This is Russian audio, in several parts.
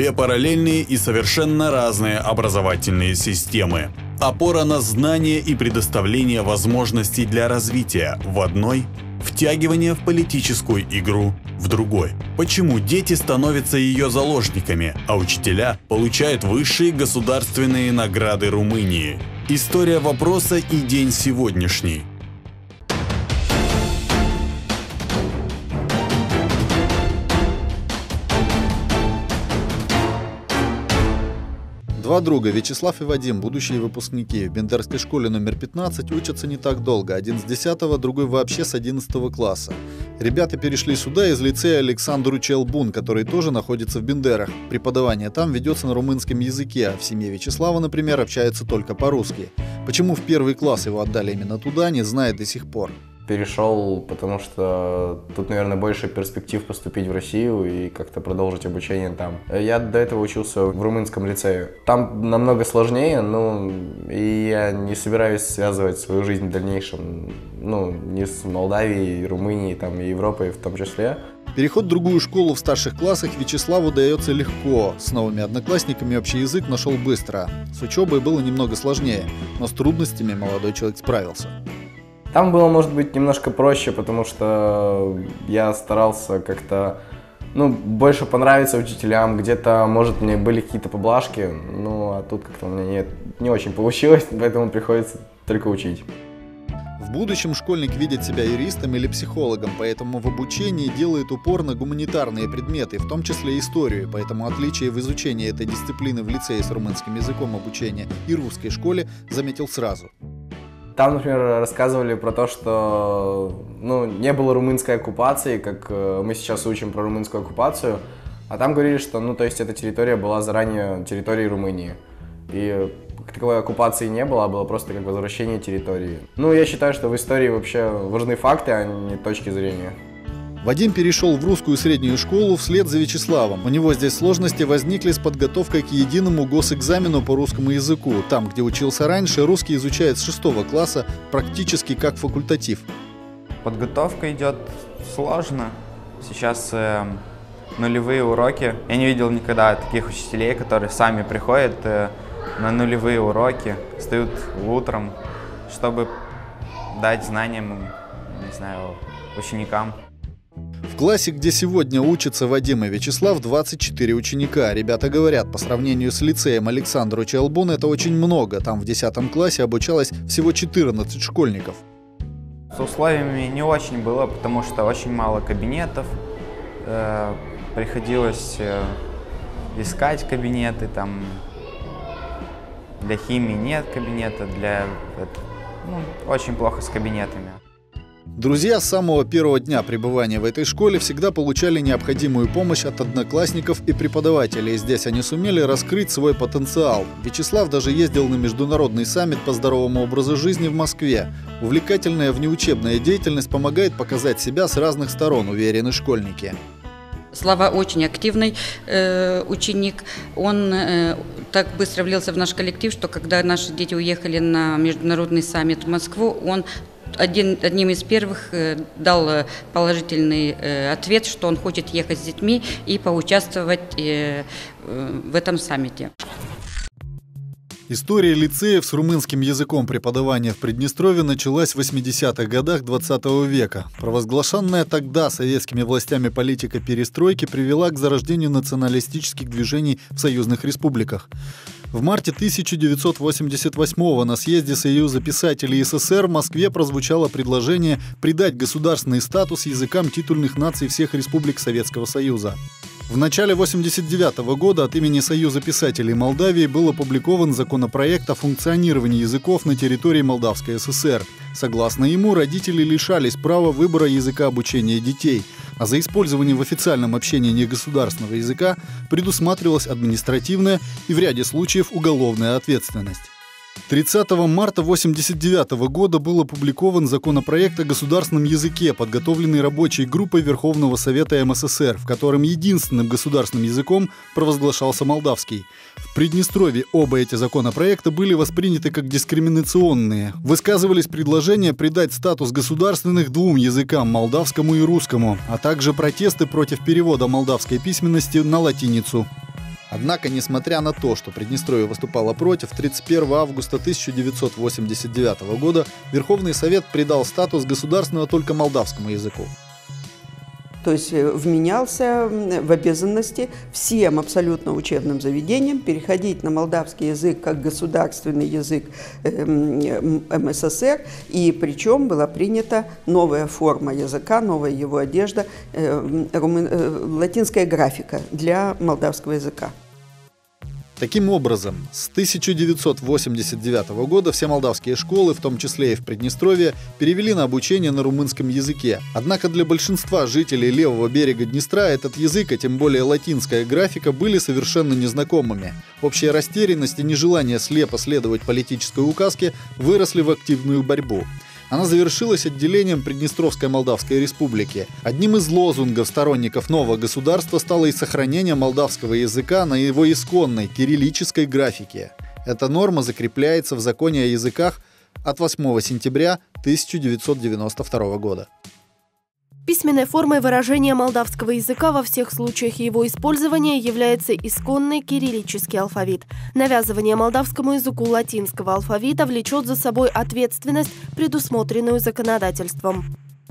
Две параллельные и совершенно разные образовательные системы. Опора на знания и предоставление возможностей для развития в одной, втягивание в политическую игру в другой. Почему дети становятся ее заложниками, а учителя получают высшие государственные награды Румынии? История вопроса и день сегодняшний. Два друга, Вячеслав и Вадим, будущие выпускники. В Бендерской школе номер 15 учатся не так долго. Один с 10-го, другой вообще с 11 класса. Ребята перешли сюда из лицея Александру Челбун, который тоже находится в Бендерах. Преподавание там ведется на румынском языке, а в семье Вячеслава, например, общаются только по-русски. Почему в первый класс его отдали именно туда, не знает до сих пор. Перешел, потому что тут, наверное, больше перспектив поступить в Россию и как-то продолжить обучение там. Я до этого учился в румынском лицее. Там намного сложнее, и я не собираюсь связывать свою жизнь в дальнейшем, не с Молдавией, Румынией, там, и Европой в том числе. Переход в другую школу в старших классах Вячеславу дается легко. С новыми одноклассниками общий язык нашел быстро. С учебой было немного сложнее, но с трудностями молодой человек справился. Там было, может быть, немножко проще, потому что я старался как-то, больше понравиться учителям. Где-то, может, мне были какие-то поблажки, а тут как-то у меня не очень получилось, поэтому приходится только учить. В будущем школьник видит себя юристом или психологом, поэтому в обучении делает упор на гуманитарные предметы, в том числе историю. Поэтому отличие в изучении этой дисциплины в лицее с румынским языком обучения и русской школе заметил сразу. Там, например, рассказывали про то, что не было румынской оккупации, как мы сейчас учим про румынскую оккупацию, а там говорили, что эта территория была заранее территорией Румынии. И таковой оккупации не было, а было просто как возвращение территории. Я считаю, что в истории вообще важны факты, а не точки зрения. Вадим перешел в русскую среднюю школу вслед за Вячеславом. У него здесь сложности возникли с подготовкой к единому госэкзамену по русскому языку. Там, где учился раньше, русский изучает с 6 класса практически как факультатив. Подготовка идет сложно. Сейчас нулевые уроки. Я не видел никогда таких учителей, которые сами приходят на нулевые уроки, встают утром, чтобы дать знания, ученикам. В классе, где сегодня учатся Вадим и Вячеслав, 24 ученика. Ребята говорят, по сравнению с лицеем Александру Челбун это очень много. Там в 10 классе обучалось всего 14 школьников. С условиями не очень было, потому что очень мало кабинетов. Приходилось искать кабинеты. Для химии нет кабинета, очень плохо с кабинетами. Друзья с самого первого дня пребывания в этой школе всегда получали необходимую помощь от одноклассников и преподавателей. Здесь они сумели раскрыть свой потенциал. Вячеслав даже ездил на международный саммит по здоровому образу жизни в Москве. Увлекательная внеучебная деятельность помогает показать себя с разных сторон, уверены школьники. Слава очень активный ученик. Он так быстро влился в наш коллектив, что когда наши дети уехали на международный саммит в Москву, он одним из первых дал положительный ответ, что он хочет ехать с детьми и поучаствовать в этом саммите. История лицеев с румынским языком преподавания в Приднестровье началась в 80-х годах 20 века. Провозглашенная тогда советскими властями политика перестройки привела к зарождению националистических движений в союзных республиках. В марте 1988 на съезде Союза писателей СССР в Москве прозвучало предложение придать государственный статус языкам титульных наций всех республик Советского Союза. В начале 1989 года от имени Союза писателей Молдавии был опубликован законопроект о функционировании языков на территории Молдавской ССР. Согласно ему, родители лишались права выбора языка обучения детей, а за использование в официальном общении негосударственного языка предусматривалась административная и в ряде случаев уголовная ответственность. 30 марта 1989 года был опубликован законопроект о государственном языке, подготовленный рабочей группой Верховного Совета МССР, в котором единственным государственным языком провозглашался молдавский. В Приднестровье оба эти законопроекта были восприняты как дискриминационные. Высказывались предложения придать статус государственных двум языкам – молдавскому и русскому, а также протесты против перевода молдавской письменности на латиницу. Однако, несмотря на то, что Приднестровье выступало против, 31 августа 1989 года Верховный Совет придал статус государственного только молдавскому языку. То есть вменялся в обязанности всем абсолютно учебным заведениям переходить на молдавский язык как государственный язык МССР, и причем была принята новая форма языка, новая его одежда, латинская графика для молдавского языка. Таким образом, с 1989 года все молдавские школы, в том числе и в Приднестровье, перевели на обучение на румынском языке. Однако для большинства жителей левого берега Днестра этот язык, а тем более латинская графика, были совершенно незнакомыми. Общая растерянность и нежелание слепо следовать политической указке выросли в активную борьбу. Она завершилась отделением Приднестровской Молдавской Республики. Одним из лозунгов сторонников нового государства стало и сохранение молдавского языка на его исконной кириллической графике. Эта норма закрепляется в законе о языках от 8 сентября 1992 года. Письменной формой выражения молдавского языка во всех случаях его использования является исконный кириллический алфавит. Навязывание молдавскому языку латинского алфавита влечет за собой ответственность, предусмотренную законодательством.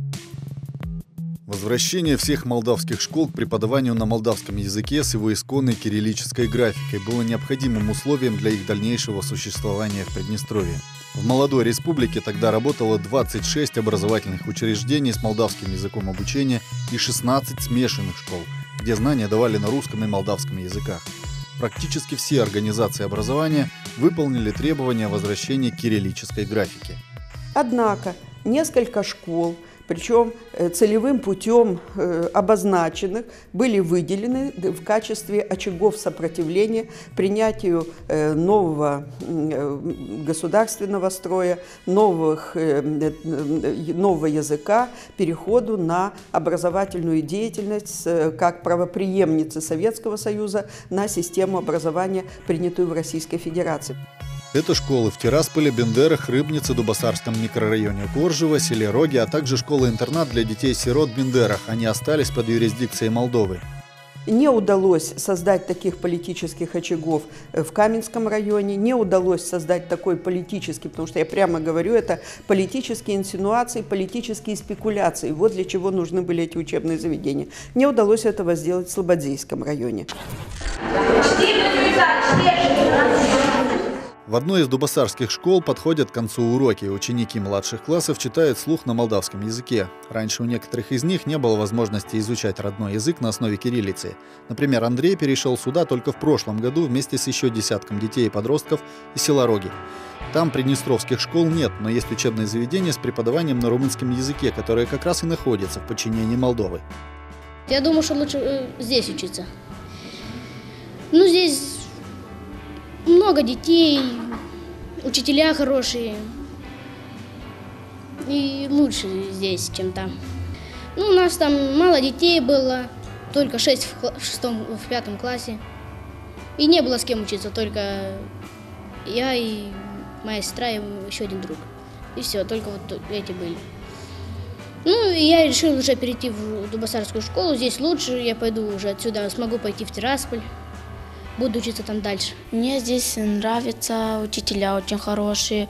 Возвращение всех молдавских школ к преподаванию на молдавском языке с его исконной кириллической графикой было необходимым условием для их дальнейшего существования в Приднестровье. В молодой республике тогда работало 26 образовательных учреждений с молдавским языком обучения и 16 смешанных школ, где знания давали на русском и молдавском языках. Практически все организации образования выполнили требования о возвращении к кириллической графике. Однако несколько школ, причем целевым путем обозначенных, были выделены в качестве очагов сопротивления принятию нового государственного строя, нового языка, переходу на образовательную деятельность как правопреемницы Советского Союза на систему образования, принятую в Российской Федерации. Это школы в Тирасполе, Бендерах, Рыбнице, Дубасарском микрорайоне Коржево, селе Роги, а также школа-интернат для детей-сирот в Бендерах. Они остались под юрисдикцией Молдовы. Не удалось создать таких политических очагов в Каменском районе, не удалось создать такой политический, потому что я прямо говорю, это политические инсинуации, политические спекуляции. Вот для чего нужны были эти учебные заведения. Не удалось этого сделать в Слободейском районе. В одной из дубасарских школ подходят к концу уроки. Ученики младших классов читают вслух на молдавском языке. Раньше у некоторых из них не было возможности изучать родной язык на основе кириллицы. Например, Андрей перешел сюда только в прошлом году вместе с еще десятком детей и подростков из села Роги. Там приднестровских школ нет, но есть учебные заведения с преподаванием на румынском языке, которые как раз и находятся в подчинении Молдовы. Я думаю, что лучше здесь учиться. Ну, здесь много детей, учителя хорошие. И лучше здесь, чем там. Ну, у нас там мало детей было, только 6 в 5 классе. И не было с кем учиться, только я и моя сестра и еще один друг. И все, только вот эти были. Ну, и я решил уже перейти в Дубасарскую школу. Здесь лучше, я пойду уже отсюда, смогу пойти в Тирасполь. Буду учиться там дальше. Мне здесь нравятся, учителя очень хорошие,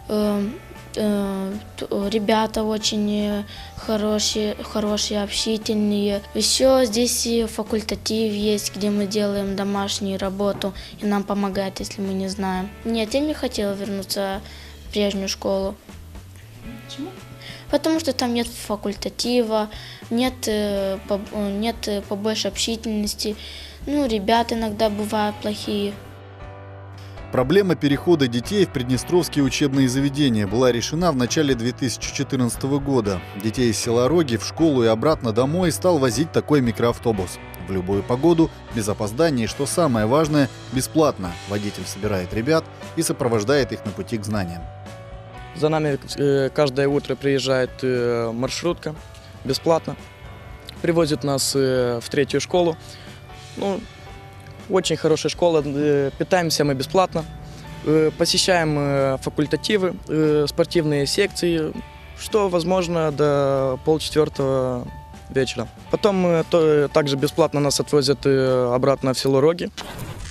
ребята очень хорошие, общительные. Еще здесь и факультатив есть, где мы делаем домашнюю работу, и нам помогают, если мы не знаем. Нет, я не хотела вернуться в прежнюю школу. Почему? Потому что там нет факультатива, нет побольше общительности. Ну, ребята иногда бывают плохие. Проблема перехода детей в приднестровские учебные заведения была решена в начале 2014 года. Детей из села Роги в школу и обратно домой стал возить такой микроавтобус. В любую погоду, без опозданий, что самое важное, бесплатно. Водитель собирает ребят и сопровождает их на пути к знаниям. За нами каждое утро приезжает маршрутка бесплатно, привозит нас в 3-ю школу. Ну, очень хорошая школа, питаемся мы бесплатно, посещаем факультативы, спортивные секции, что возможно до 3:30 вечера. Потом также бесплатно нас отвозят обратно в село Роги.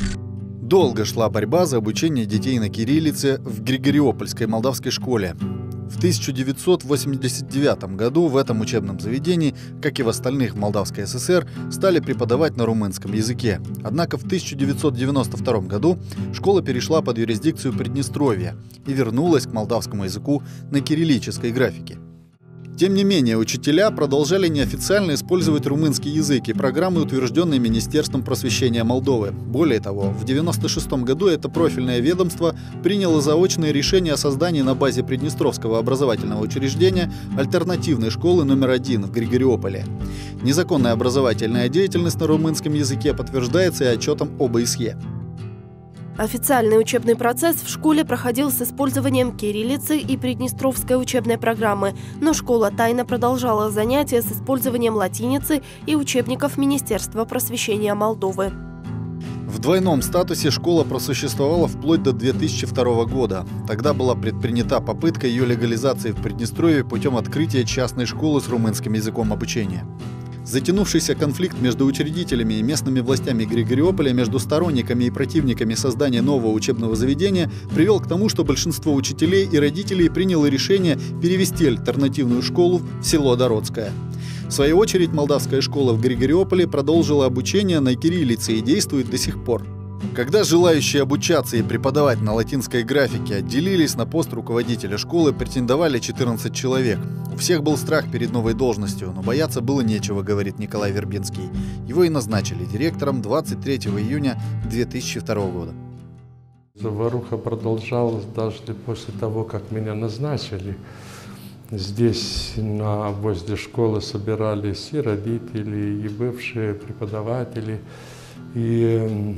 Долго шла борьба за обучение детей на кириллице в Григориопольской молдавской школе. В 1989 году в этом учебном заведении, как и в остальных в Молдавской ССР, стали преподавать на румынском языке. Однако в 1992 году школа перешла под юрисдикцию Приднестровья и вернулась к молдавскому языку на кириллической графике. Тем не менее, учителя продолжали неофициально использовать румынский язык и программы, утвержденные Министерством просвещения Молдовы. Более того, в 1996 году это профильное ведомство приняло заочное решение о создании на базе Приднестровского образовательного учреждения альтернативной школы номер 1 в Григориополе. Незаконная образовательная деятельность на румынском языке подтверждается и отчетом ОБСЕ. Официальный учебный процесс в школе проходил с использованием кириллицы и приднестровской учебной программы, но школа тайно продолжала занятия с использованием латиницы и учебников Министерства просвещения Молдовы. В двойном статусе школа просуществовала вплоть до 2002 года. Тогда была предпринята попытка ее легализации в Приднестровье путем открытия частной школы с румынским языком обучения. Затянувшийся конфликт между учредителями и местными властями Григориополя, между сторонниками и противниками создания нового учебного заведения привел к тому, что большинство учителей и родителей приняло решение перевести альтернативную школу в село Дородское. В свою очередь, молдавская школа в Григориополе продолжила обучение на кириллице и действует до сих пор. Когда желающие обучаться и преподавать на латинской графике отделились, на пост руководителя школы претендовали 14 человек. У всех был страх перед новой должностью, но бояться было нечего, говорит Николай Вербинский. Его и назначили директором 23 июня 2002 года. Заваруха продолжалась даже после того, как меня назначили. Здесь возле школы собирались и родители, и бывшие преподаватели, и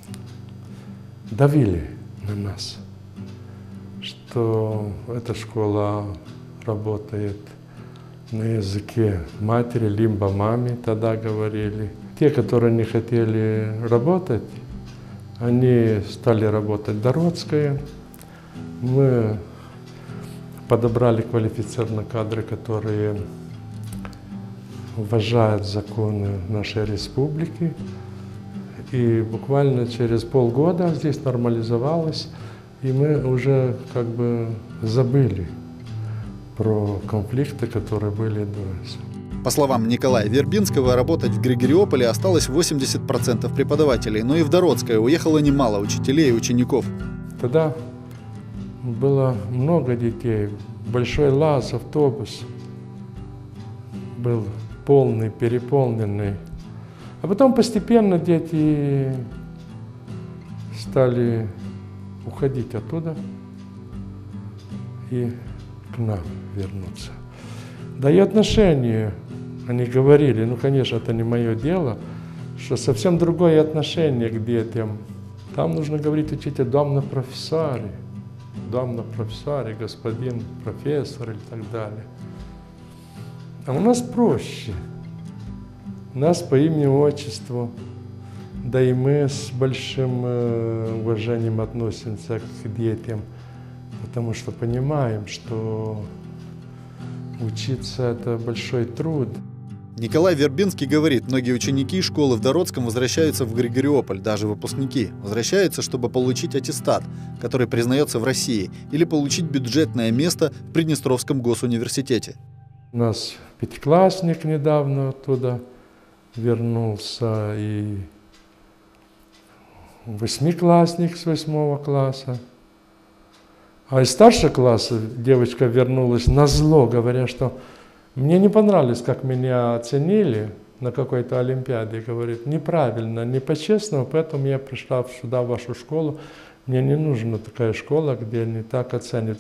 давили на нас, что эта школа работает на языке матери, либо маме, тогда говорили. Те, которые не хотели работать, они стали работать в Дородское. Мы подобрали квалифицированные кадры, которые уважают законы нашей республики. И буквально через полгода здесь нормализовалось, и мы уже как бы забыли про конфликты, которые были до этого. По словам Николая Вербинского, работать в Григориополе осталось 80% преподавателей, но и в Дородское уехало немало учителей и учеников. Тогда было много детей, большой лаз, автобус был полный, переполненный. А потом постепенно дети стали уходить оттуда и к нам вернуться. Да и отношения, они говорили, ну, конечно, это не мое дело, что совсем другое отношение к детям. Там нужно говорить учитель «домна профессоре», господин профессор и так далее. А у нас проще. Нас по имени-отчеству, да и мы с большим уважением относимся к детям, потому что понимаем, что учиться – это большой труд. Николай Вербинский говорит, многие ученики школы в Дородском возвращаются в Григориополь, даже выпускники. Возвращаются, чтобы получить аттестат, который признается в России, или получить бюджетное место в Приднестровском госуниверситете. У нас пятиклассник недавно оттуда вернулся, и восьмиклассник с 8 класса. А из старшего класса девочка вернулась назло, говоря, что мне не понравилось, как меня оценили на какой-то олимпиаде. Говорит, неправильно, не по-честному, поэтому я пришла сюда, в вашу школу. Мне не нужна такая школа, где не так оценят.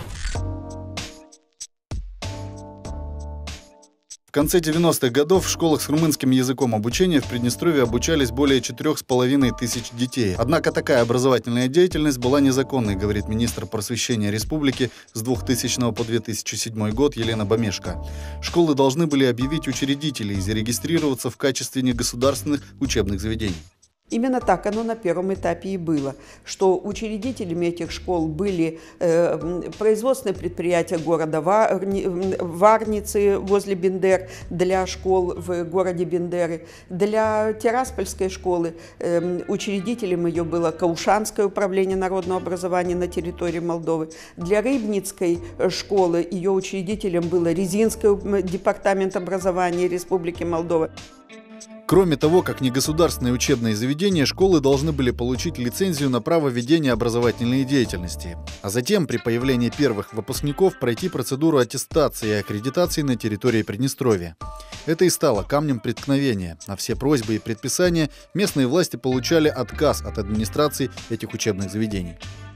В конце 90-х годов в школах с румынским языком обучения в Приднестровье обучались более 4500 детей. Однако такая образовательная деятельность была незаконной, говорит министр просвещения республики с 2000 по 2007 год Елена Бамешко. Школы должны были объявить учредителей и зарегистрироваться в качестве негосударственных учебных заведений. Именно так оно на первом этапе и было, что учредителями этих школ были производственные предприятия города Варницы возле Бендер для школ в городе Бендеры. Для Тираспольской школы учредителем ее было Каушанское управление народного образования на территории Молдовы. Для Рыбницкой школы ее учредителем было Резинский департамент образования Республики Молдова. Кроме того, как негосударственные учебные заведения, школы должны были получить лицензию на право ведения образовательной деятельности, а затем при появлении первых выпускников пройти процедуру аттестации и аккредитации на территории Приднестровья. Это и стало камнем преткновения. На все просьбы и предписания местные власти получали отказ от администрации этих учебных заведений.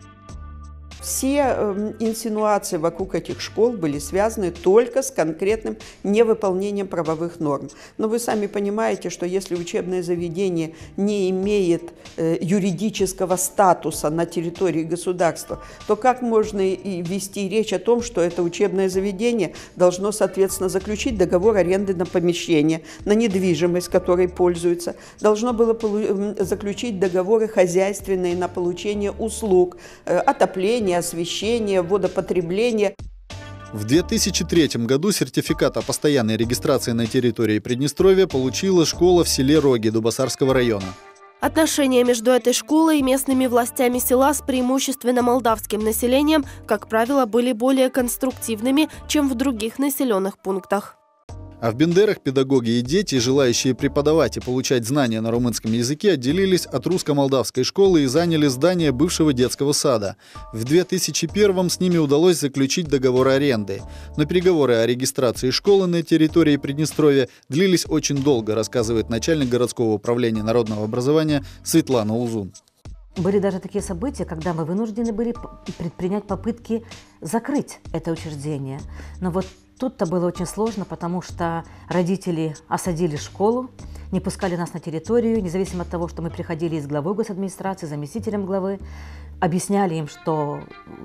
Все инсинуации вокруг этих школ были связаны только с конкретным невыполнением правовых норм. Но вы сами понимаете, что если учебное заведение не имеет юридического статуса на территории государства, то как можно и вести речь о том, что это учебное заведение должно, соответственно, заключить договор аренды на помещение, на недвижимость, которой пользуется, должно было заключить договоры хозяйственные на получение услуг, отопления, освещение, водопотребление. В 2003 году сертификат о постоянной регистрации на территории Приднестровья получила школа в селе Роги Дубасарского района. Отношения между этой школой и местными властями села с преимущественно молдавским населением, как правило, были более конструктивными, чем в других населенных пунктах. А в Бендерах педагоги и дети, желающие преподавать и получать знания на румынском языке, отделились от русско-молдавской школы и заняли здание бывшего детского сада. В 2001-м с ними удалось заключить договор аренды. Но переговоры о регистрации школы на территории Приднестровья длились очень долго, рассказывает начальник городского управления народного образования Светлана Узун. Были даже такие события, когда мы вынуждены были предпринять попытки закрыть это учреждение. Но вот тут-то было очень сложно, потому что родители осадили школу, не пускали нас на территорию, независимо от того, что мы приходили из главы госадминистрации, заместителем главы, объясняли им, что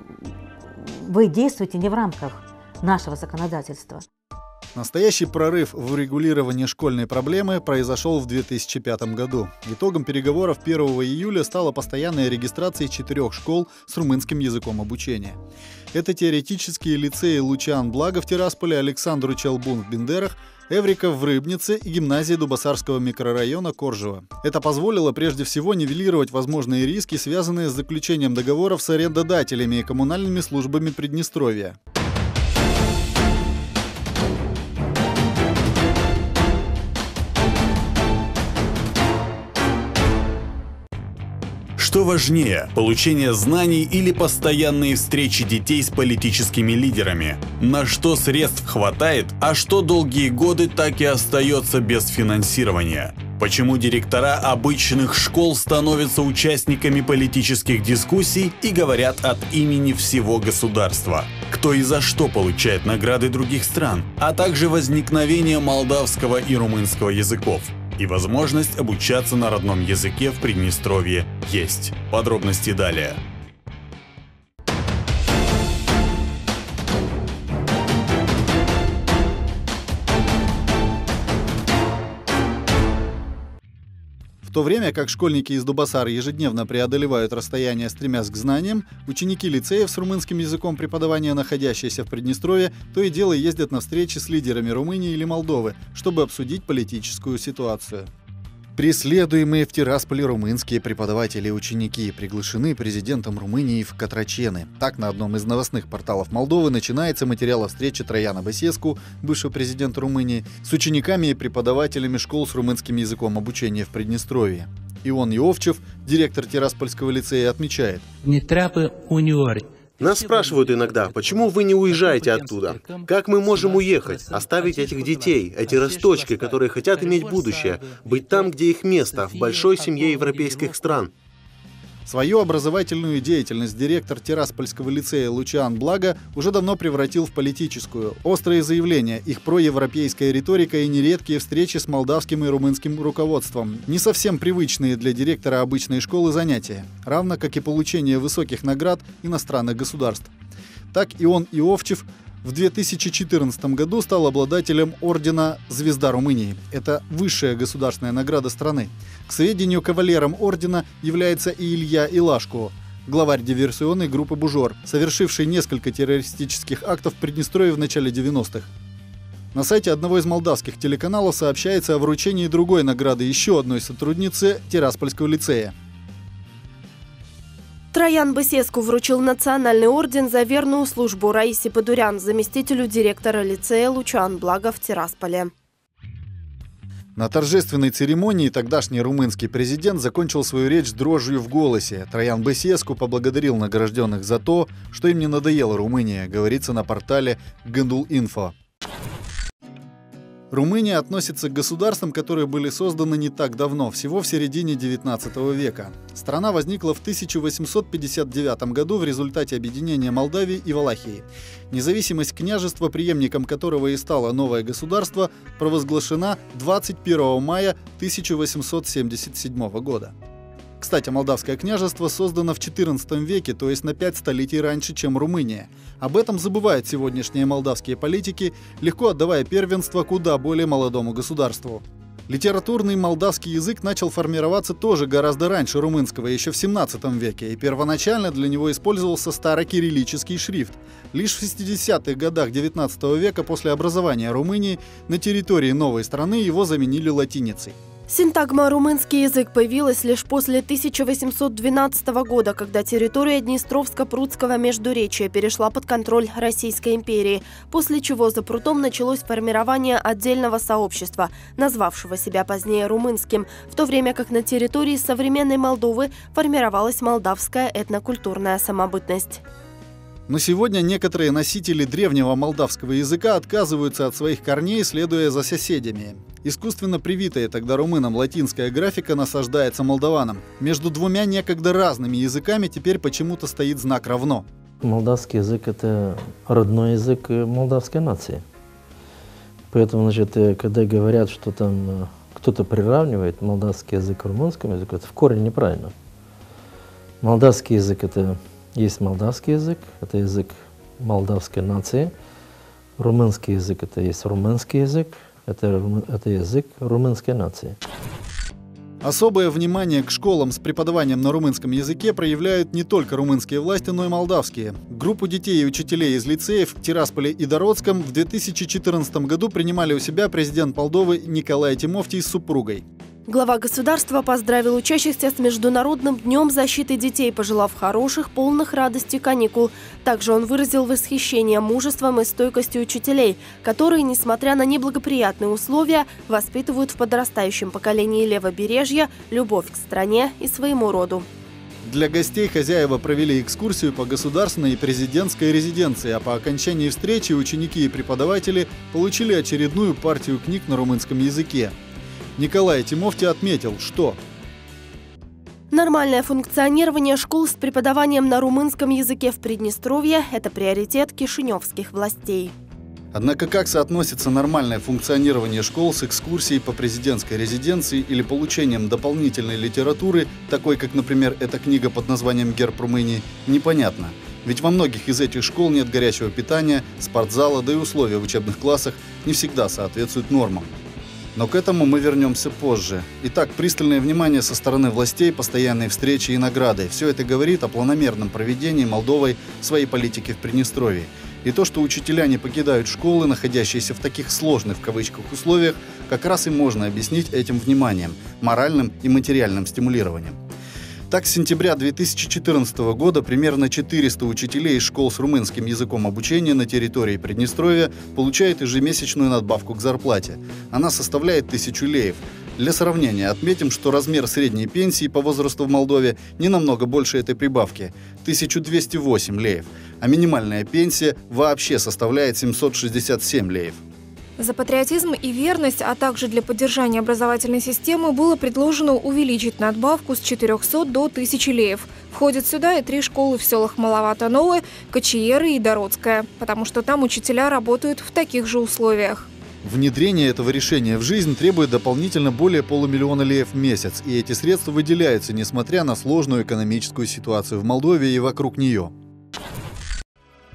вы действуете не в рамках нашего законодательства. Настоящий прорыв в урегулировании школьной проблемы произошел в 2005 году. Итогом переговоров 1 июля стала постоянная регистрация 4 школ с румынским языком обучения. Это теоретические лицеи Лучан Благо в Тирасполе, Александру Челбун в Бендерах, Эврика в Рыбнице и гимназия Дубасарского микрорайона Коржево. Это позволило прежде всего нивелировать возможные риски, связанные с заключением договоров с арендодателями и коммунальными службами Приднестровья. Что важнее, получение знаний или постоянные встречи детей с политическими лидерами? На что средств хватает, а что долгие годы так и остается без финансирования? Почему директора обычных школ становятся участниками политических дискуссий и говорят от имени всего государства? Кто и за что получает награды других стран? А также возникновение молдавского и румынского языков. И возможность обучаться на родном языке в Приднестровье есть. Подробности далее. В то время как школьники из Дубасара ежедневно преодолевают расстояние, стремясь к знаниям, ученики лицеев с румынским языком преподавания, находящиеся в Приднестровье, то и дело ездят на встречи с лидерами Румынии или Молдовы, чтобы обсудить политическую ситуацию. Преследуемые в Тирасполе румынские преподаватели и ученики приглашены президентом Румынии в Катрачены. Так, на одном из новостных порталов Молдовы начинается материал о встрече Траяна Басеску, бывшего президента Румынии, с учениками и преподавателями школ с румынским языком обучения в Приднестровье. Ион Иовчев, директор Тираспольского лицея, отмечает: «Не трапы униори». Нас спрашивают иногда, почему вы не уезжаете оттуда? Как мы можем уехать, оставить этих детей, эти росточки, которые хотят иметь будущее, быть там, где их место, в большой семье европейских стран? Свою образовательную деятельность директор Тираспольского лицея Лучан Благо уже давно превратил в политическую. Острые заявления, их проевропейская риторика и нередкие встречи с молдавским и румынским руководством. Не совсем привычные для директора обычной школы занятия, равно как и получение высоких наград иностранных государств. Так Ион Иовчев В 2014 году стал обладателем ордена «Звезда Румынии». Это высшая государственная награда страны. К сведению, кавалером ордена является и Илья Илашко, главарь диверсионной группы «Бужор», совершивший несколько террористических актов в Приднестровье в начале 90-х. На сайте одного из молдавских телеканалов сообщается о вручении другой награды еще одной сотруднице Тираспольского лицея. Троян Басеску вручил национальный орден за верную службу Раисе Подурян, заместителю директора лицея «Лучан Благо» в Тирасполе. На торжественной церемонии тогдашний румынский президент закончил свою речь с дрожью в голосе. Троян Басеску поблагодарил награжденных за то, что им не надоела Румыния, говорится на портале Gândul.info. Румыния относится к государствам, которые были созданы не так давно, всего в середине 19 века. Страна возникла в 1859 году в результате объединения Молдавии и Валахии. Независимость княжества, преемником которого и стало новое государство, провозглашена 21 мая 1877 года. Кстати, Молдавское княжество создано в XIV веке, то есть на 5 столетий раньше, чем Румыния. Об этом забывают сегодняшние молдавские политики, легко отдавая первенство куда более молодому государству. Литературный молдавский язык начал формироваться тоже гораздо раньше румынского, еще в XVII веке, и первоначально для него использовался старокириллический шрифт. Лишь в 60-х годах XIX века после образования Румынии на территории новой страны его заменили латиницей. Синтагма «румынский язык» появилась лишь после 1812 года, когда территория Днестровско-Прудского междуречия перешла под контроль Российской империи, после чего за прутом началось формирование отдельного сообщества, назвавшего себя позднее румынским, в то время как на территории современной Молдовы формировалась молдавская этнокультурная самобытность. Но сегодня некоторые носители древнего молдавского языка отказываются от своих корней, следуя за соседями. Искусственно привитая тогда румынам латинская графика насаждается молдаванам. Между двумя некогда разными языками теперь почему-то стоит знак «равно». Молдавский язык – это родной язык молдавской нации. Поэтому, значит, когда говорят, что там кто-то приравнивает молдавский язык к румынскому языку, это в корне неправильно. Молдавский язык – это есть молдавский язык, это язык молдавской нации. Румынский язык – это есть румынский язык, это язык румынской нации. Особое внимание к школам с преподаванием на румынском языке проявляют не только румынские власти, но и молдавские. Группу детей и учителей из лицеев в Тирасполе и Дородском в 2014 году принимали у себя президент Молдовы Николай Тимофтий с супругой. Глава государства поздравил учащихся с Международным днем защиты детей, пожелав хороших, полных радости каникул. Также он выразил восхищение мужеством и стойкостью учителей, которые, несмотря на неблагоприятные условия, воспитывают в подрастающем поколении левобережья любовь к стране и своему роду. Для гостей хозяева провели экскурсию по государственной и президентской резиденции, а по окончании встречи ученики и преподаватели получили очередную партию книг на румынском языке. Николай Тимофтий отметил, что нормальное функционирование школ с преподаванием на румынском языке в Приднестровье – это приоритет кишиневских властей. Однако как соотносится нормальное функционирование школ с экскурсией по президентской резиденции или получением дополнительной литературы, такой как, например, эта книга под названием «Герб Румынии», непонятно. Ведь во многих из этих школ нет горячего питания, спортзала, да и условия в учебных классах не всегда соответствуют нормам. Но к этому мы вернемся позже. Итак, пристальное внимание со стороны властей, постоянные встречи и награды. Все это говорит о планомерном проведении Молдовой своей политики в Приднестровье. И то, что учителя не покидают школы, находящиеся в таких сложных в кавычках условиях, как раз и можно объяснить этим вниманием, моральным и материальным стимулированием. Так, с сентября 2014 года примерно 400 учителей из школ с румынским языком обучения на территории Приднестровья получают ежемесячную надбавку к зарплате. Она составляет 1000 леев. Для сравнения отметим, что размер средней пенсии по возрасту в Молдове не намного больше этой прибавки – 1208 леев, а минимальная пенсия вообще составляет 767 леев. За патриотизм и верность, а также для поддержания образовательной системы было предложено увеличить надбавку с 400 до 1000 леев. Входят сюда и 3 школы в селах Маловато-Новое, Кочиеры и Дородская, потому что там учителя работают в таких же условиях. Внедрение этого решения в жизнь требует дополнительно более полумиллиона леев в месяц, и эти средства выделяются, несмотря на сложную экономическую ситуацию в Молдове и вокруг нее.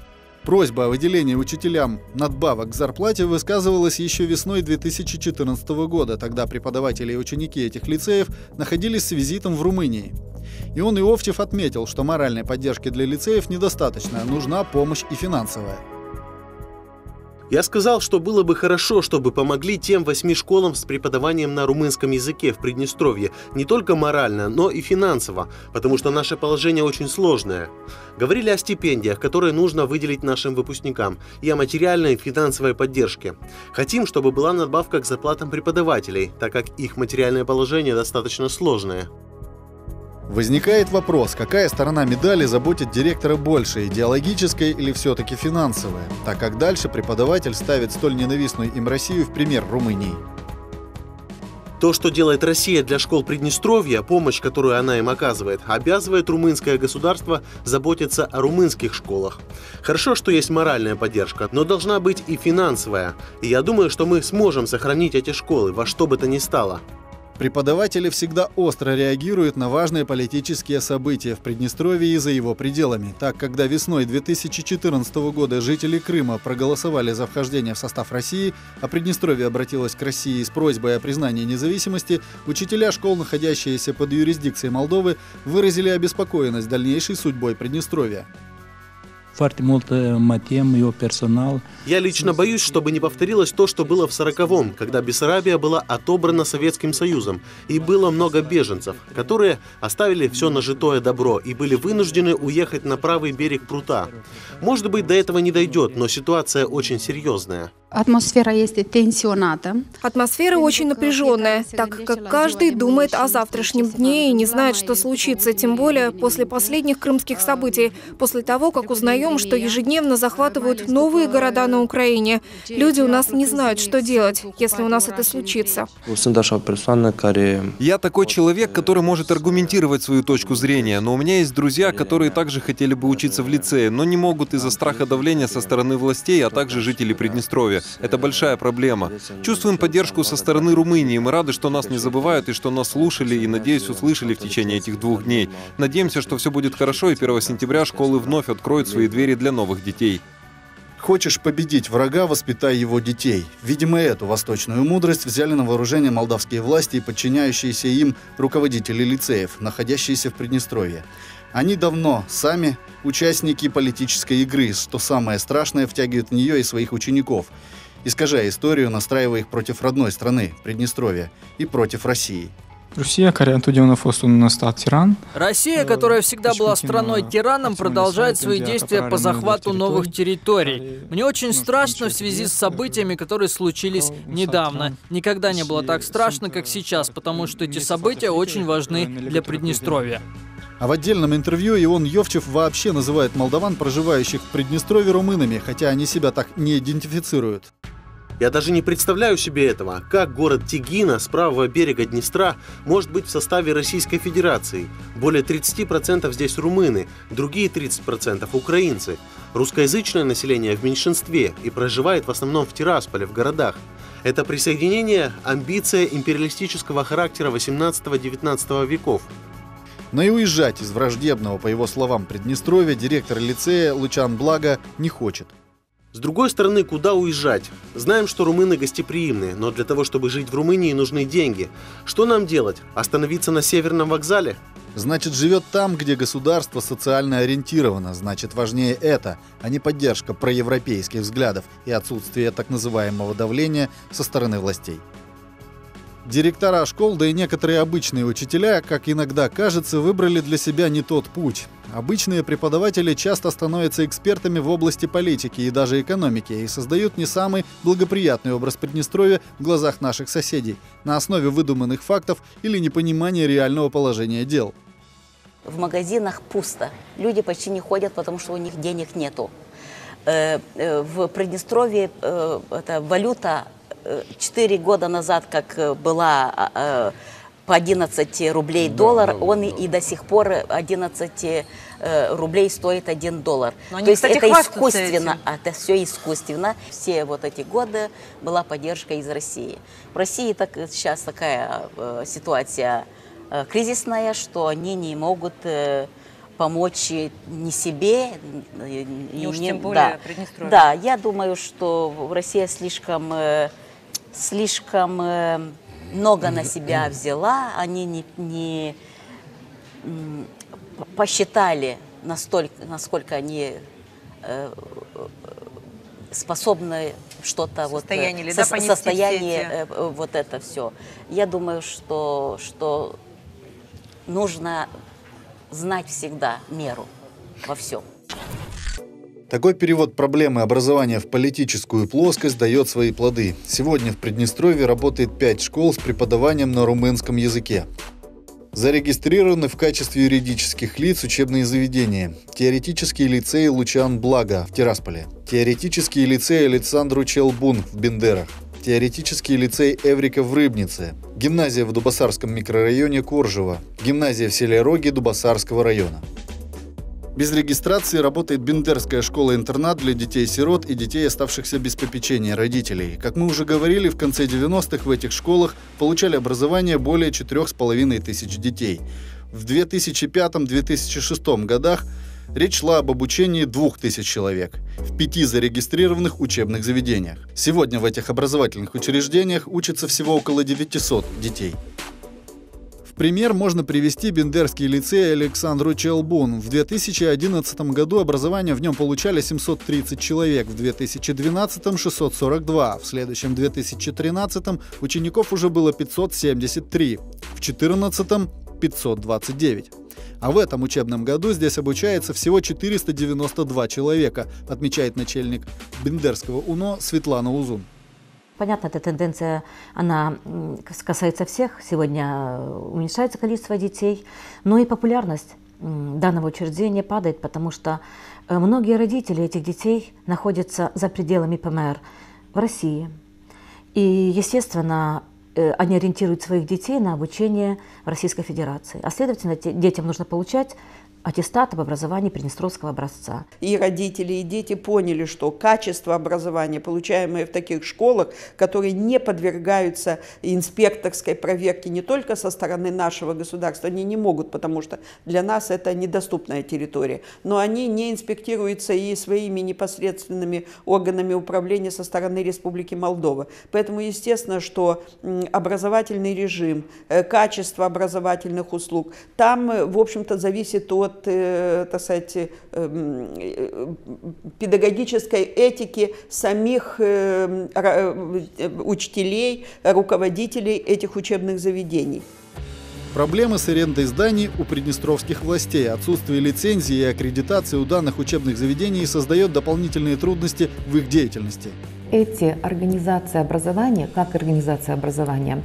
Просьба о выделении учителям надбавок к зарплате высказывалась еще весной 2014 года. Тогда преподаватели и ученики этих лицеев находились с визитом в Румынии. Ион Иовчев отметил, что моральной поддержки для лицеев недостаточно, нужна помощь и финансовая. Я сказал, что было бы хорошо, чтобы помогли тем 8 школам с преподаванием на румынском языке в Приднестровье, не только морально, но и финансово, потому что наше положение очень сложное. Говорили о стипендиях, которые нужно выделить нашим выпускникам, и о материальной и финансовой поддержке. Хотим, чтобы была надбавка к зарплатам преподавателей, так как их материальное положение достаточно сложное. Возникает вопрос, какая сторона медали заботит директора больше, идеологическая или все-таки финансовая, так как дальше преподаватель ставит столь ненавистную им Россию в пример Румынии. То, что делает Россия для школ Приднестровья, помощь, которую она им оказывает, обязывает румынское государство заботиться о румынских школах. Хорошо, что есть моральная поддержка, но должна быть и финансовая. И я думаю, что мы сможем сохранить эти школы во что бы то ни стало. Преподаватели всегда остро реагируют на важные политические события в Приднестровье и за его пределами. Так, когда весной 2014 года жители Крыма проголосовали за вхождение в состав России, а Приднестровье обратилось к России с просьбой о признании независимости, учителя школ, находящиеся под юрисдикцией Молдовы, выразили обеспокоенность дальнейшей судьбой Приднестровья. Я лично боюсь, чтобы не повторилось то, что было в 40-м, когда Бессарабия была отобрана Советским Союзом, и было много беженцев, которые оставили все нажитое добро и были вынуждены уехать на правый берег прута. Может быть, до этого не дойдет, но ситуация очень серьезная. Атмосфера очень напряженная, так как каждый думает о завтрашнем дне и не знает, что случится, тем более после последних крымских событий, после того, как узнаем, что ежедневно захватывают новые города на Украине. Люди у нас не знают, что делать, если у нас это случится. Я такой человек, который может аргументировать свою точку зрения, но у меня есть друзья, которые также хотели бы учиться в лицее, но не могут из-за страха давления со стороны властей, а также жителей Приднестровья. Это большая проблема. Чувствуем поддержку со стороны Румынии. Мы рады, что нас не забывают и что нас слушали и, надеюсь, услышали в течение этих 2 дней. Надеемся, что все будет хорошо, и 1 сентября школы вновь откроют свои двери для новых детей. Хочешь победить врага, воспитай его детей. Видимо, эту восточную мудрость взяли на вооружение молдавские власти и подчиняющиеся им руководители лицеев, находящиеся в Приднестровье. Они давно сами участники политической игры, что самое страшное, втягивают в нее и своих учеников, искажая историю, настраивая их против родной страны, Приднестровья, и против России. Россия, которая всегда была страной-тираном, продолжает свои действия по захвату новых территорий. Мне очень страшно в связи с событиями, которые случились недавно. Никогда не было так страшно, как сейчас, потому что эти события очень важны для Приднестровья. А в отдельном интервью Ион Иовчев вообще называет молдаван, проживающих в Приднестровье, румынами, хотя они себя так не идентифицируют. Я даже не представляю себе этого, как город Тигина с правого берега Днестра может быть в составе Российской Федерации. Более 30% здесь румыны, другие 30% украинцы. Русскоязычное население в меньшинстве и проживает в основном в Тирасполе, в городах. Это присоединение – амбиция империалистического характера 18-19 веков. Но и уезжать из враждебного, по его словам, Приднестровья директор лицея Лучан Блага не хочет. С другой стороны, куда уезжать? Знаем, что румыны гостеприимные, но для того, чтобы жить в Румынии, нужны деньги. Что нам делать? Остановиться на Северном вокзале? Значит, живет там, где государство социально ориентировано. Значит, важнее это, а не поддержка проевропейских взглядов и отсутствие так называемого давления со стороны властей. Директора школ, да и некоторые обычные учителя, как иногда кажется, выбрали для себя не тот путь. Обычные преподаватели часто становятся экспертами в области политики и даже экономики и создают не самый благоприятный образ Приднестровья в глазах наших соседей на основе выдуманных фактов или непонимания реального положения дел. В магазинах пусто. Люди почти не ходят, потому что у них денег нету. В Приднестровье эта валюта 4 года назад, как была по 11 рублей доллар, он и до сих пор 11 рублей стоит $1. То есть это искусственно, это все искусственно. Все вот эти годы была поддержка из России. В России сейчас такая ситуация кризисная, что они не могут помочь ни себе, и уж тем более да. Приднестровью. Да, я думаю, что Россия слишком много на себя взяла, они не посчитали, насколько они способны что-то состояние вот это все. Я думаю, что нужно знать всегда меру во всем. Такой перевод проблемы образования в политическую плоскость дает свои плоды. Сегодня в Приднестровье работает 5 школ с преподаванием на румынском языке. Зарегистрированы в качестве юридических лиц учебные заведения. Теоретический лицей Лучан Блага в Тирасполе. Теоретический лицей Александру Челбун в Бендерах. Теоретический лицей Эврика в Рыбнице. Гимназия в Дубасарском микрорайоне Коржево. Гимназия в селе Роги Дубасарского района. Без регистрации работает Бендерская школа-интернат для детей-сирот и детей, оставшихся без попечения родителей. Как мы уже говорили, в конце 90-х в этих школах получали образование более 4500 детей. В 2005-2006 годах речь шла об обучении 2000 человек в 5 зарегистрированных учебных заведениях. Сегодня в этих образовательных учреждениях учатся всего около 900 детей. В пример можно привести Бендерский лицей Александру Челбун. В 2011 году образование в нем получали 730 человек, в 2012 – 642, в следующем 2013 учеников уже было 573, в 2014 – 529. А в этом учебном году здесь обучается всего 492 человека, отмечает начальник Бендерского УНО Светлана Узун. Понятно, эта тенденция, она касается всех. Сегодня уменьшается количество детей, но и популярность данного учреждения падает, потому что многие родители этих детей находятся за пределами ПМР в России. И, естественно, они ориентируют своих детей на обучение в Российской Федерации. А следовательно, детям нужно получать аттестат об образовании приднестровского образца. И родители, и дети поняли, что качество образования, получаемое в таких школах, которые не подвергаются инспекторской проверке не только со стороны нашего государства, они не могут, потому что для нас это недоступная территория, но они не инспектируются и своими непосредственными органами управления со стороны Республики Молдова. Поэтому естественно, что образовательный режим, качество образовательных услуг, там, в общем-то, зависит от так сказать, педагогической этики самих учителей, руководителей этих учебных заведений. Проблемы с арендой зданий у приднестровских властей. Отсутствие лицензии и аккредитации у данных учебных заведений создает дополнительные трудности в их деятельности. Эти организации образования, как организация образования,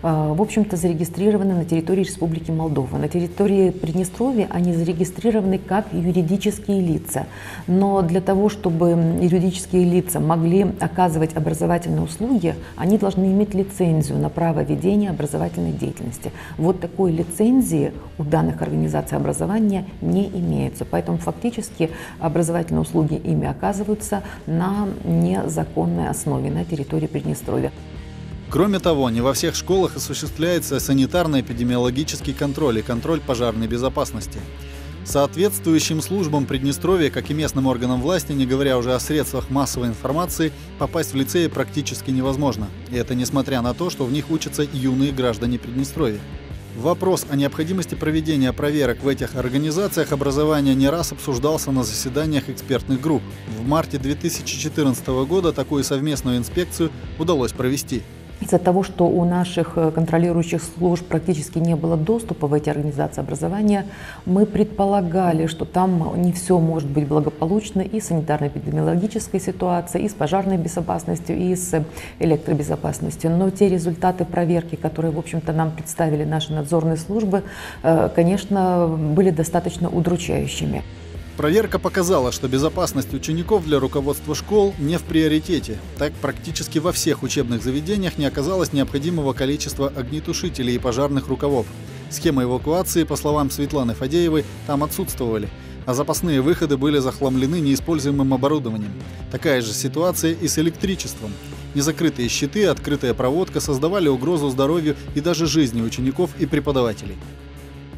в общем-то зарегистрированы на территории Республики Молдова. На территории Приднестровья они зарегистрированы как юридические лица. Но для того, чтобы юридические лица могли оказывать образовательные услуги, они должны иметь лицензию на право ведения образовательной деятельности. Вот такой лицензии у данных организаций образования не имеется. Поэтому фактически образовательные услуги ими оказываются на незаконной основе на территории Приднестровья. Кроме того, не во всех школах осуществляется санитарно-эпидемиологический контроль и контроль пожарной безопасности. Соответствующим службам Приднестровья, как и местным органам власти, не говоря уже о средствах массовой информации, попасть в лицеи практически невозможно. И это несмотря на то, что в них учатся юные граждане Приднестровья. Вопрос о необходимости проведения проверок в этих организациях образования не раз обсуждался на заседаниях экспертных групп. В марте 2014 года такую совместную инспекцию удалось провести. Из-за того, что у наших контролирующих служб практически не было доступа в эти организации образования, мы предполагали, что там не все может быть благополучно и с санитарно-эпидемиологической ситуацией, и с пожарной безопасностью, и с электробезопасностью. Но те результаты проверки, которые, в общем-то, нам представили наши надзорные службы, конечно, были достаточно удручающими. Проверка показала, что безопасность учеников для руководства школ не в приоритете. Так, практически во всех учебных заведениях не оказалось необходимого количества огнетушителей и пожарных рукавов. Схемы эвакуации, по словам Светланы Фадеевой, там отсутствовали, а запасные выходы были захламлены неиспользуемым оборудованием. Такая же ситуация и с электричеством. Незакрытые щиты, открытая проводка создавали угрозу здоровью и даже жизни учеников и преподавателей.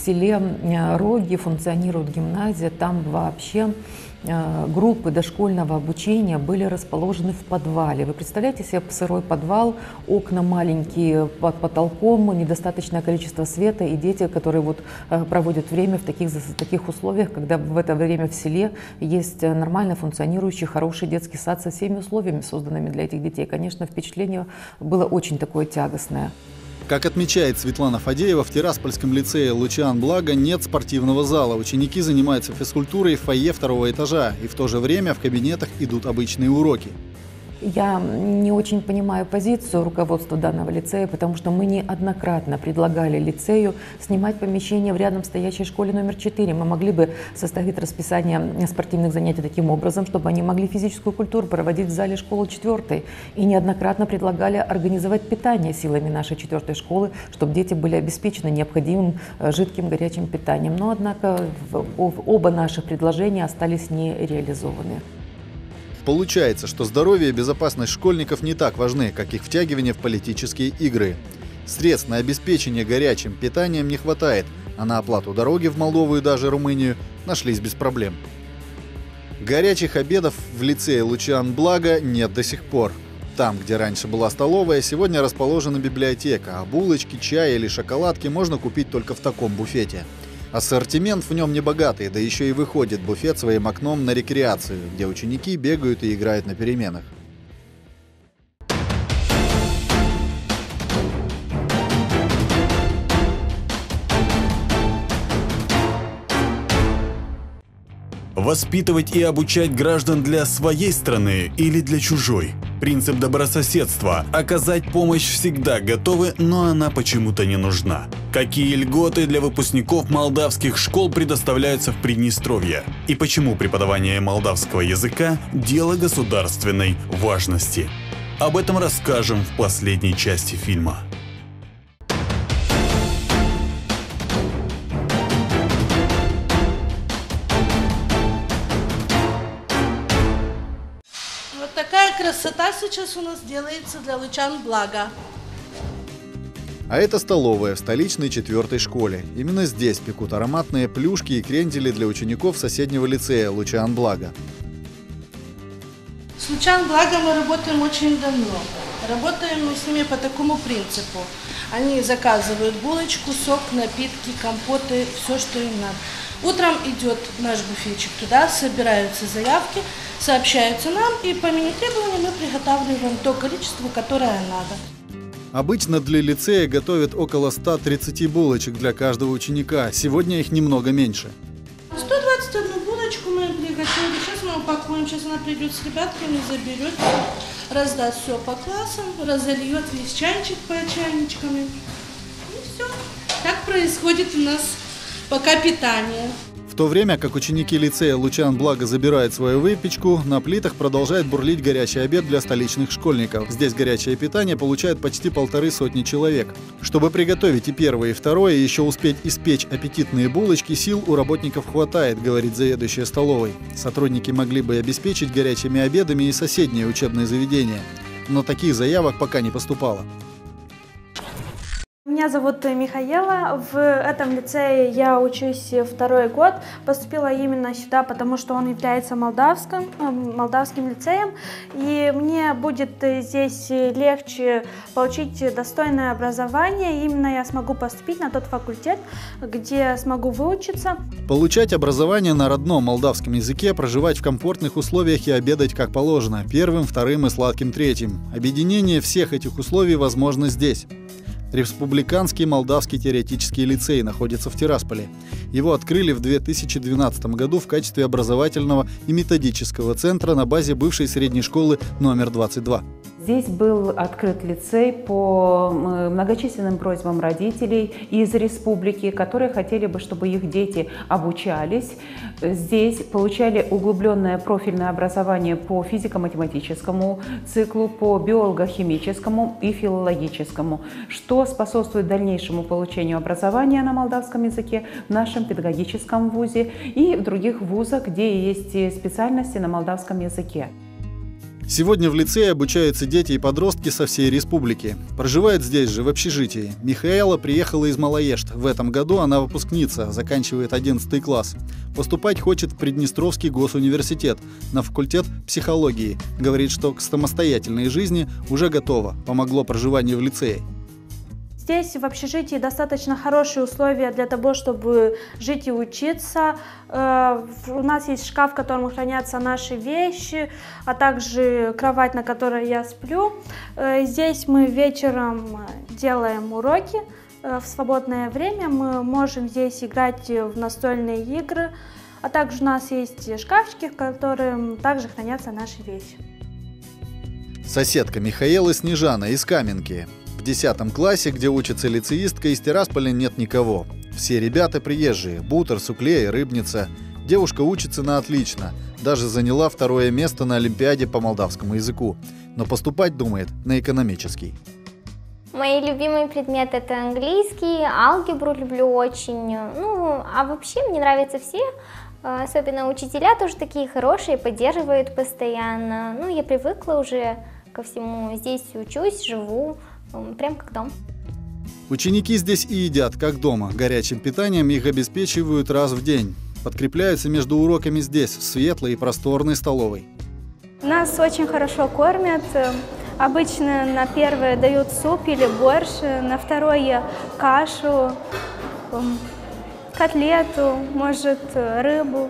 селе Роги функционирует гимназия, там вообще группы дошкольного обучения были расположены в подвале. Вы представляете себе сырой подвал, окна маленькие под потолком, недостаточное количество света, и дети, которые вот проводят время в таких условиях, когда в это время в селе есть нормально функционирующий, хороший детский сад со всеми условиями, созданными для этих детей. Конечно, впечатление было очень такое тягостное. Как отмечает Светлана Фадеева, в Тираспольском лицее Лучиан Блага нет спортивного зала. Ученики занимаются физкультурой в фойе второго этажа, и в то же время в кабинетах идут обычные уроки. Я не очень понимаю позицию руководства данного лицея, потому что мы неоднократно предлагали лицею снимать помещение в рядом стоящей школе номер 4. Мы могли бы составить расписание спортивных занятий таким образом, чтобы они могли физическую культуру проводить в зале школы 4. И неоднократно предлагали организовать питание силами нашей 4 школы, чтобы дети были обеспечены необходимым жидким горячим питанием. Но, однако, оба наших предложения остались нереализованы. Получается, что здоровье и безопасность школьников не так важны, как их втягивание в политические игры. Средств на обеспечение горячим питанием не хватает, а на оплату дороги в Молдову и даже Румынию нашлись без проблем. Горячих обедов в лицее Лучиан Блага нет до сих пор. Там, где раньше была столовая, сегодня расположена библиотека, а булочки, чай или шоколадки можно купить только в таком буфете. Ассортимент в нем не богатый, да еще и выходит буфет своим окном на рекреацию, где ученики бегают и играют на переменах. Воспитывать и обучать граждан для своей страны или для чужой. Принцип добрососедства. Оказать помощь всегда готовы, но она почему-то не нужна. Какие льготы для выпускников молдавских школ предоставляются в Приднестровье? И почему преподавание молдавского языка – дело государственной важности? Об этом расскажем в последней части фильма. Такая красота сейчас у нас делается для Лучиан Блага. А это столовая в столичной 4 школе. Именно здесь пекут ароматные плюшки и крендели для учеников соседнего лицея Лучиан Блага. С Лучиан Блага мы работаем очень давно. Работаем мы с ними по такому принципу. Они заказывают булочку, сок, напитки, компоты, все, что им надо. Утром идет наш буфетчик туда, собираются заявки, сообщаются нам, и по меню требований мы приготавливаем то количество, которое надо. Обычно для лицея готовят около 130 булочек для каждого ученика. Сегодня их немного меньше. 121 булочку мы приготовили. Сейчас мы упакуем. Сейчас она придет с ребятками, заберет, раздаст все по классам, разольет весь чайничек по чайничкам. И все. Так происходит у нас пока питание. В то время как ученики лицея Лучиан Блага забирают свою выпечку, на плитах продолжает бурлить горячий обед для столичных школьников. Здесь горячее питание получают почти 150 человек. Чтобы приготовить и первое, и второе, и еще успеть испечь аппетитные булочки, сил у работников хватает, говорит заведующая столовой. Сотрудники могли бы обеспечить горячими обедами и соседние учебные заведения. Но таких заявок пока не поступало. Меня зовут Михаила. В этом лицее я учусь 2-й год. Поступила именно сюда, потому что он является молдавским лицеем. И мне будет здесь легче получить достойное образование. Именно я смогу поступить на тот факультет, где смогу выучиться. Получать образование на родном молдавском языке, проживать в комфортных условиях и обедать как положено. 1-м, 2-м и сладким 3-м. Объединение всех этих условий возможно здесь. Республиканский молдавский теоретический лицей находится в Тирасполе. Его открыли в 2012 году в качестве образовательного и методического центра на базе бывшей средней школы номер 22. Здесь был открыт лицей по многочисленным просьбам родителей из республики, которые хотели бы, чтобы их дети обучались. Здесь получали углубленное профильное образование по физико-математическому циклу, по биолого-химическому и филологическому, что способствует дальнейшему получению образования на молдавском языке в нашем педагогическом вузе и в других вузах, где есть специальности на молдавском языке. Сегодня в лицее обучаются дети и подростки со всей республики. Проживает здесь же, в общежитии. Михаэла приехала из Малоэшт. В этом году она выпускница, заканчивает 11 класс. Поступать хочет в Приднестровский госуниверситет на факультет психологии. Говорит, что к самостоятельной жизни уже готова. Помогло проживание в лицее. Здесь в общежитии достаточно хорошие условия для того, чтобы жить и учиться. У нас есть шкаф, в котором хранятся наши вещи, а также кровать, на которой я сплю. Здесь мы вечером делаем уроки. В свободное время мы можем здесь играть в настольные игры, а также у нас есть шкафчики, в которых также хранятся наши вещи. Соседка Михаэлы Снежана из Каменки. В 10 классе, где учится лицеистка, из Тирасполя нет никого. Все ребята приезжие. Бутер, Суклея, Рыбница. Девушка учится на отлично. Даже заняла 2-е место на Олимпиаде по молдавскому языку. Но поступать думает на экономический. Мои любимые предметы — это английский, алгебру люблю очень. А вообще мне нравятся все. Особенно учителя тоже такие хорошие, поддерживают постоянно. Я привыкла уже ко всему. Здесь учусь, живу. Прям как дом. Ученики здесь и едят, как дома. Горячим питанием их обеспечивают раз в день. Подкрепляются между уроками здесь, в светлой и просторной столовой. Нас очень хорошо кормят. Обычно на первое дают суп или борщ, на второе кашу, котлету, может, рыбу.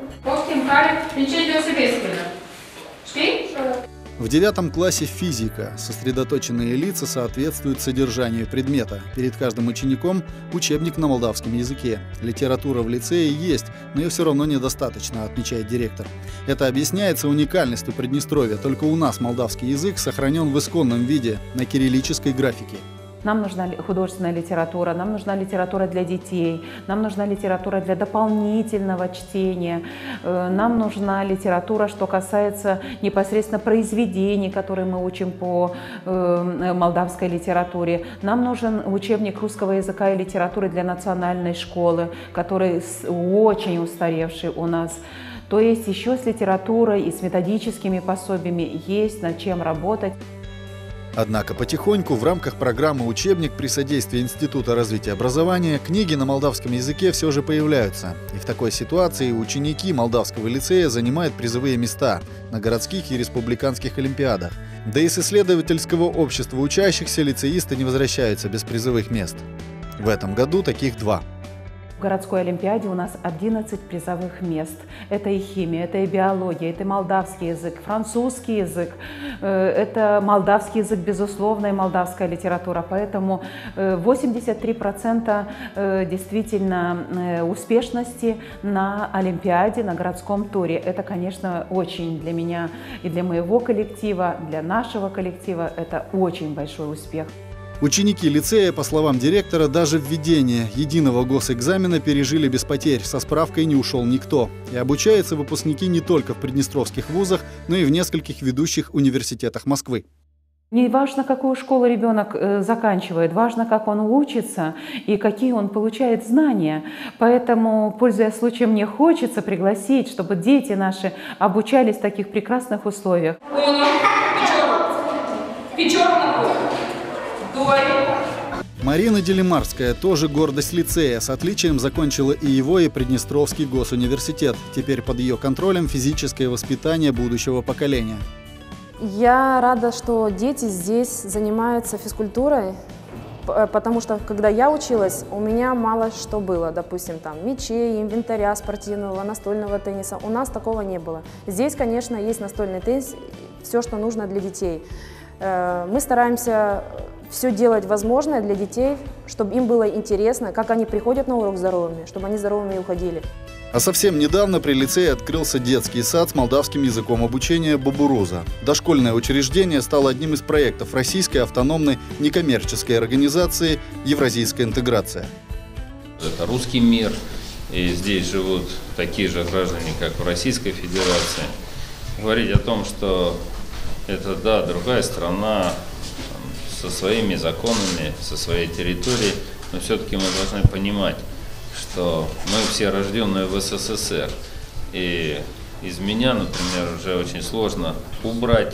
В 9 классе физика. Сосредоточенные лица соответствуют содержанию предмета. Перед каждым учеником учебник на молдавском языке. Литература в лицее есть, но ее все равно недостаточно, отмечает директор. Это объясняется уникальностью Приднестровья. Только у нас молдавский язык сохранен в исконном виде, на кириллической графике. Нам нужна художественная литература, нам нужна литература для детей, нам нужна литература для дополнительного чтения, нам нужна литература, что касается непосредственно произведений, которые мы учим по молдавской литературе. Нам нужен учебник русского языка и литературы для национальной школы, который очень устаревший у нас. То есть еще с литературой и с методическими пособиями есть над чем работать. Однако потихоньку в рамках программы «Учебник» при содействии Института развития образования книги на молдавском языке все же появляются. И в такой ситуации ученики молдавского лицея занимают призовые места на городских и республиканских олимпиадах. Да и с исследовательского общества учащихся лицеисты не возвращаются без призовых мест. В этом году таких 2. В городской олимпиаде у нас 11 призовых мест. Это и химия, это и биология, это и молдавский язык, французский язык, это молдавский язык, безусловно, и молдавская литература. Поэтому 83% действительно успешности на олимпиаде, на городском туре. Это, конечно, очень для меня и для моего коллектива, для нашего коллектива, это очень большой успех. Ученики лицея, по словам директора, даже введение единого госэкзамена пережили без потерь, со справкой не ушел никто. И обучаются выпускники не только в приднестровских вузах, но и в нескольких ведущих университетах Москвы. Не важно, какую школу ребенок заканчивает, важно, как он учится и какие он получает знания. Поэтому, пользуясь случаем, мне хочется пригласить, чтобы дети наши обучались в таких прекрасных условиях. Марина Делимарская, тоже гордость лицея, с отличием закончила и его, и Приднестровский госуниверситет. Теперь под ее контролем физическое воспитание будущего поколения. Я рада, что дети здесь занимаются физкультурой, потому что, когда я училась, у меня мало что было. Допустим, там мячей, инвентаря спортивного, настольного тенниса. У нас такого не было. Здесь, конечно, есть настольный теннис, все, что нужно для детей. Мы стараемся все делать возможное для детей, чтобы им было интересно, как они приходят на урок здоровыми, чтобы они здоровыми уходили. А совсем недавно при лицее открылся детский сад с молдавским языком обучения «Бобуруза». Дошкольное учреждение стало одним из проектов российской автономной некоммерческой организации «Евразийская интеграция». Это русский мир, и здесь живут такие же граждане, как в Российской Федерации. Говорить о том, что это, да, другая страна, со своими законами, со своей территорией, но все-таки мы должны понимать, что мы все рожденные в СССР. И из меня, например, уже очень сложно убрать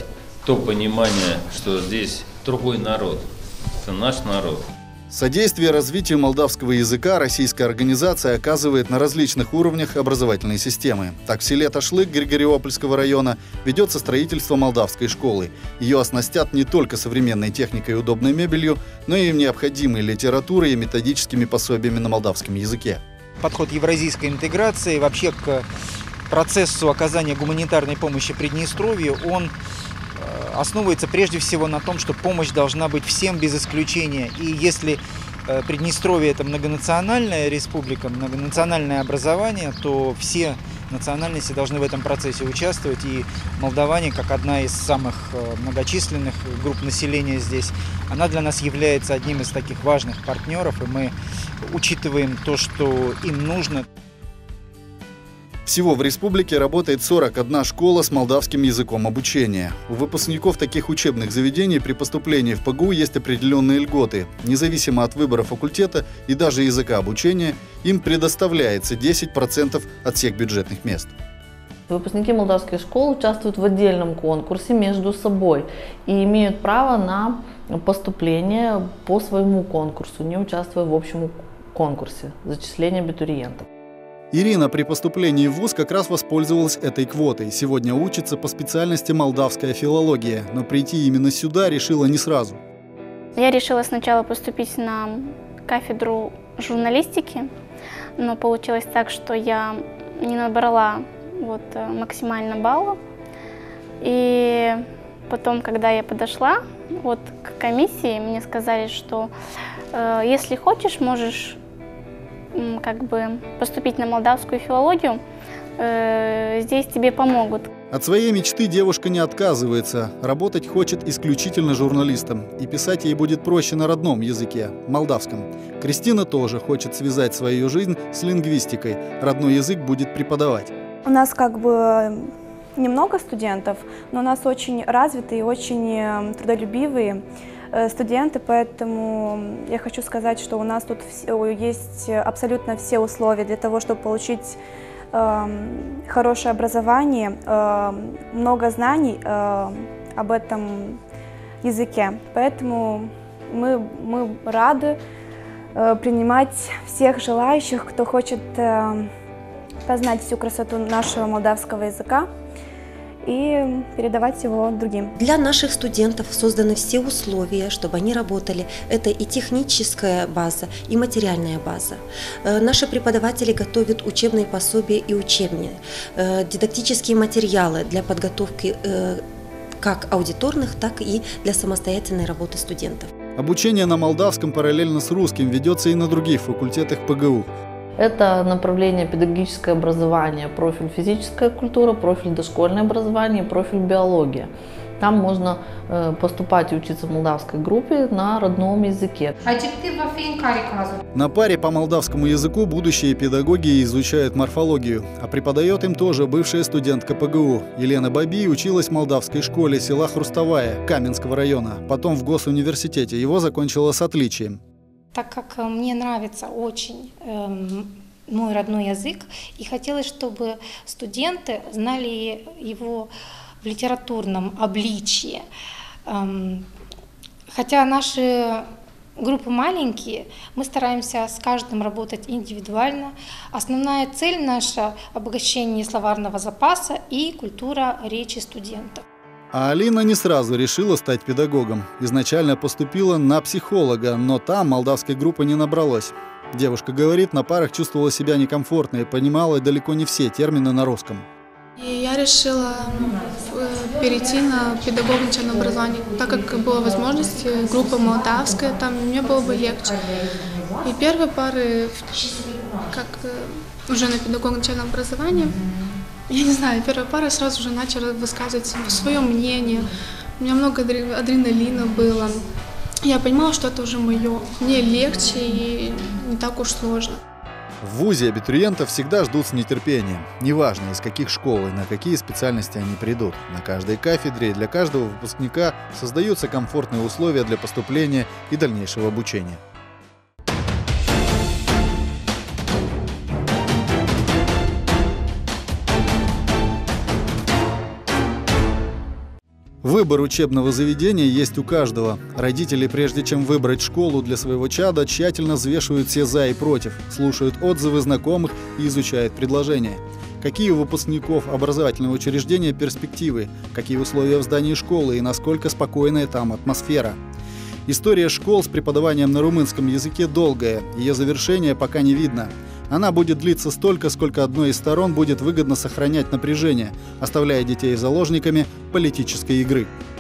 то понимание, что здесь другой народ, это наш народ. Содействие развитию молдавского языка российская организация оказывает на различных уровнях образовательной системы. Так, в селе Ташлык Григориопольского района ведется строительство молдавской школы. Ее оснастят не только современной техникой и удобной мебелью, но и необходимой литературой и методическими пособиями на молдавском языке. Подход евразийской интеграции вообще к процессу оказания гуманитарной помощи Приднестровью, он основывается прежде всего на том, что помощь должна быть всем без исключения. И если Приднестровье – это многонациональная республика, многонациональное образование, то все национальности должны в этом процессе участвовать. И молдаване, как одна из самых многочисленных групп населения здесь, она для нас является одним из таких важных партнеров, и мы учитываем то, что им нужно. Всего в республике работает 41 школа с молдавским языком обучения. У выпускников таких учебных заведений при поступлении в ПГУ есть определенные льготы. Независимо от выбора факультета и даже языка обучения, им предоставляется 10% от всех бюджетных мест. Выпускники молдавской школы участвуют в отдельном конкурсе между собой и имеют право на поступление по своему конкурсу, не участвуя в общем конкурсе зачисления абитуриентов. Ирина при поступлении в вуз как раз воспользовалась этой квотой. Сегодня учится по специальности молдавская филология, но прийти именно сюда решила не сразу. Я решила сначала поступить на кафедру журналистики, но получилось так, что я не набрала максимально баллов. И потом, когда я подошла к комиссии, мне сказали, что если хочешь, можешь поступить на молдавскую филологию, здесь тебе помогут. От своей мечты девушка не отказывается. Работать хочет исключительно журналистом. И писать ей будет проще на родном языке, молдавском. Кристина тоже хочет связать свою жизнь с лингвистикой. Родной язык будет преподавать. У нас немного студентов, но у нас очень развитые и очень трудолюбивые студенты, поэтому я хочу сказать, что у нас тут есть абсолютно все условия для того, чтобы получить хорошее образование, много знаний об этом языке. Поэтому мы рады принимать всех желающих, кто хочет познать всю красоту нашего молдавского языка и передавать его другим. Для наших студентов созданы все условия, чтобы они работали. Это и техническая база, и материальная база. Наши преподаватели готовят учебные пособия и учебные, дидактические материалы для подготовки как аудиторных, так и для самостоятельной работы студентов. Обучение на молдавском параллельно с русским ведется и на других факультетах ПГУ. Это направление педагогическое образование, профиль физическая культура, профиль дошкольное образование, профиль биология. Там можно поступать и учиться в молдавской группе на родном языке. На паре по молдавскому языку будущие педагоги изучают морфологию, а преподает им тоже бывшая студентка ПГУ. Елена Баби училась в молдавской школе села Хрустовая Каменского района, потом в госуниверситете. Его закончила с отличием. Так как мне нравится очень мой родной язык, и хотелось, чтобы студенты знали его в литературном обличии. Хотя наши группы маленькие, мы стараемся с каждым работать индивидуально. Основная цель наша – обогащение словарного запаса и культура речи студентов. А Алина не сразу решила стать педагогом. Изначально поступила на психолога, но там молдавской группы не набралось. Девушка говорит, на парах чувствовала себя некомфортно и понимала далеко не все термины на русском. И я решила перейти на педагог начального образования, так как была возможность, группа молдавская, там мне было бы легче. И первые пары, как уже на педагог начального образования, я не знаю, первая пара сразу же начала высказывать свое мнение. У меня много адреналина было. Я понимала, что это уже мое. Мне легче и не так уж сложно. В вузе абитуриентов всегда ждут с нетерпением. Неважно, из каких школ и на какие специальности они придут. На каждой кафедре и для каждого выпускника создаются комфортные условия для поступления и дальнейшего обучения. В Выбор учебного заведения есть у каждого. Родители, прежде чем выбрать школу для своего чада, тщательно взвешивают все «за» и «против», слушают отзывы знакомых и изучают предложения. Какие у выпускников образовательного учреждения перспективы, какие условия в здании школы и насколько спокойная там атмосфера. История школ с преподаванием на румынском языке долгая, ее завершение пока не видно. Она будет длиться столько, сколько одной из сторон будет выгодно сохранять напряжение, оставляя детей заложниками политической игры.